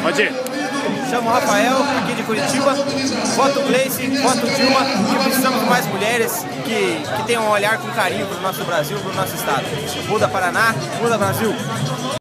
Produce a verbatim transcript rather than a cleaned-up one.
Pode ir. Chamo o Rafael, aqui de Curitiba. Voto Gleice, voto Dilma, que precisamos de mais mulheres que, que tenham um olhar com carinho para o nosso Brasil, para o nosso estado. Muda Paraná, muda Brasil!